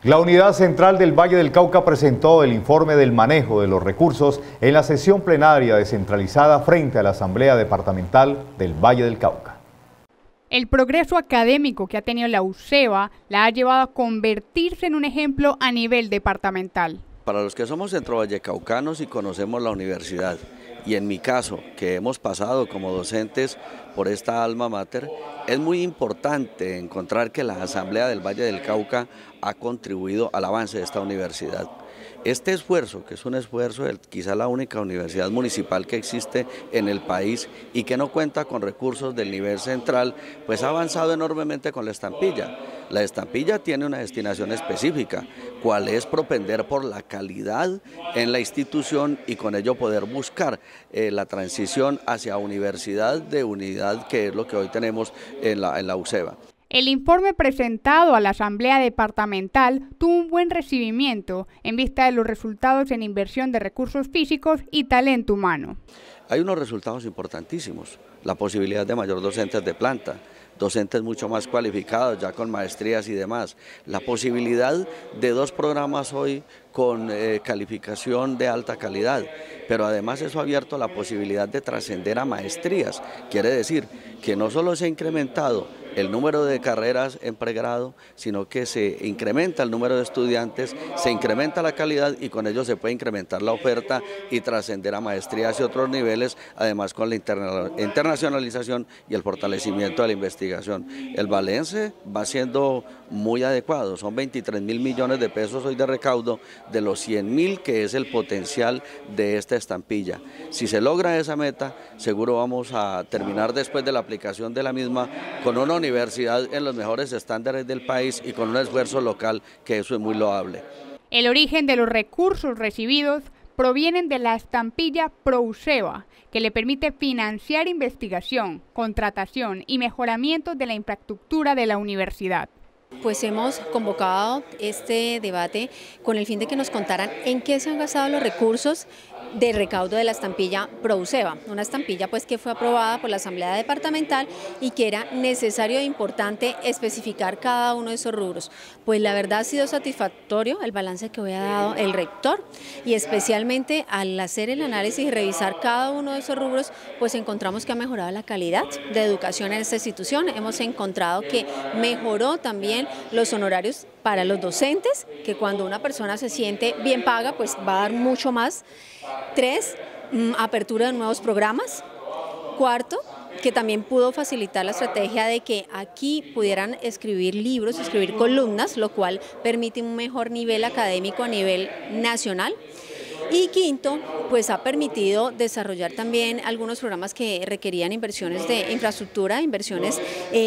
La Unidad Central del Valle del Cauca presentó el informe del manejo de los recursos en la sesión plenaria descentralizada frente a la Asamblea Departamental del Valle del Cauca. El progreso académico que ha tenido la UCEBA la ha llevado a convertirse en un ejemplo a nivel departamental. Para los que somos centrovallecaucanos y conocemos la universidad, y en mi caso, que hemos pasado como docentes por esta alma mater, es muy importante encontrar que la Asamblea del Valle del Cauca ha contribuido al avance de esta universidad. Este esfuerzo, que es un esfuerzo de quizá la única universidad municipal que existe en el país y que no cuenta con recursos del nivel central, pues ha avanzado enormemente con la estampilla. La estampilla tiene una destinación específica, cual es propender por la calidad en la institución y con ello poder buscar la transición hacia universidad de unidad, que es lo que hoy tenemos en la UCEBA. El informe presentado a la Asamblea Departamental tuvo un buen recibimiento en vista de los resultados en inversión de recursos físicos y talento humano. Hay unos resultados importantísimos, la posibilidad de mayor docentes de planta, docentes mucho más cualificados, ya con maestrías y demás, la posibilidad de 2 programas hoy con calificación de alta calidad, pero además eso ha abierto la posibilidad de trascender a maestrías, quiere decir que no solo se ha incrementado el número de carreras en pregrado, sino que se incrementa el número de estudiantes, se incrementa la calidad y con ello se puede incrementar la oferta y trascender a maestrías y otros niveles, además con la internacionalización y el fortalecimiento de la investigación. El balance va siendo muy adecuado, son 23.000 millones de pesos hoy de recaudo de los 100.000 que es el potencial de esta estampilla. Si se logra esa meta, seguro vamos a terminar después de la aplicación de la misma con una universidad en los mejores estándares del país y con un esfuerzo local, que eso es muy loable. El origen de los recursos recibidos provienen de la estampilla ProUCEBA, que le permite financiar investigación, contratación y mejoramiento de la infraestructura de la universidad. Pues hemos convocado este debate con el fin de que nos contaran en qué se han gastado los recursos de recaudo de la estampilla ProUCEBA, una estampilla pues que fue aprobada por la Asamblea Departamental y que era necesario e importante especificar cada uno de esos rubros. Pues la verdad ha sido satisfactorio el balance que había dado el rector y especialmente al hacer el análisis y revisar cada uno de esos rubros, pues encontramos que ha mejorado la calidad de educación en esta institución, hemos encontrado que mejoró también los honorarios para los docentes, que cuando una persona se siente bien paga, pues va a dar mucho más. 3, apertura de nuevos programas. 4, que también pudo facilitar la estrategia de que aquí pudieran escribir libros, escribir columnas, lo cual permite un mejor nivel académico a nivel nacional. Y 5, pues ha permitido desarrollar también algunos programas que requerían inversiones de infraestructura, inversiones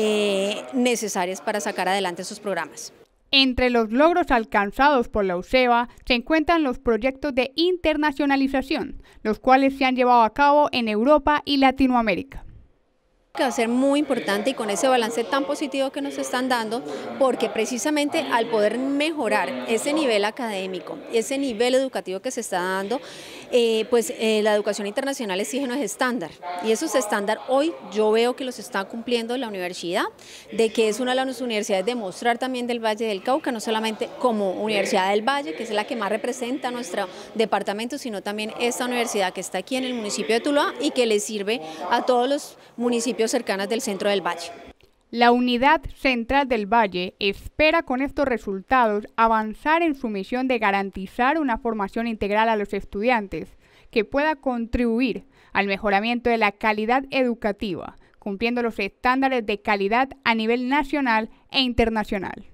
necesarias para sacar adelante esos programas. Entre los logros alcanzados por la UCEBA se encuentran los proyectos de internacionalización, los cuales se han llevado a cabo en Europa y Latinoamérica. Que va a ser muy importante y con ese balance tan positivo que nos están dando, porque precisamente al poder mejorar ese nivel académico, ese nivel educativo que se está dando, la educación internacional exige unos estándares y esos estándares hoy yo veo que los está cumpliendo la universidad, de que es una de las universidades de mostrar también del Valle del Cauca, no solamente como Universidad del Valle, que es la que más representa a nuestro departamento, sino también esta universidad que está aquí en el municipio de Tuluá y que le sirve a todos los municipios cercanas del centro del Valle. La Unidad Central del Valle espera con estos resultados avanzar en su misión de garantizar una formación integral a los estudiantes que pueda contribuir al mejoramiento de la calidad educativa, cumpliendo los estándares de calidad a nivel nacional e internacional.